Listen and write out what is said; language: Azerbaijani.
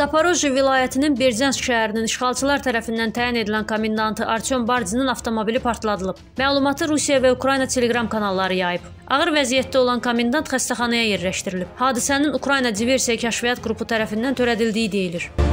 Zaporojye vilayətinin Berzyansk şəhərinin işğalçılar tərəfindən təyin edilən komendantı Artyom Bardinin avtomobili partladılıb. Məlumatı Rusiya və Ukrayna Telegram kanalları yayıb. Ağır vəziyyətdə olan komendant xəstəxanaya yerləşdirilib. Hadisənin Ukrayna Diversiya Kəşfiyyat qrupu tərəfindən törədildiyi deyilir.